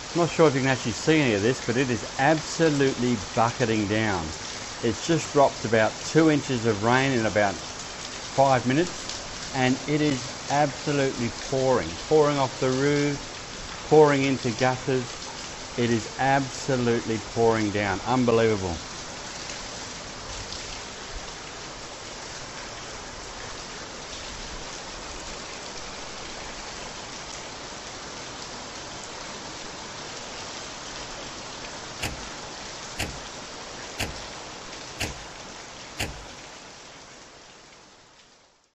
I'm not sure if you can actually see any of this, but it is absolutely bucketing down. It's just dropped about 2 inches of rain in about 5 minutes, and it is absolutely pouring off the roof, pouring into gutters. It is absolutely pouring down. Unbelievable.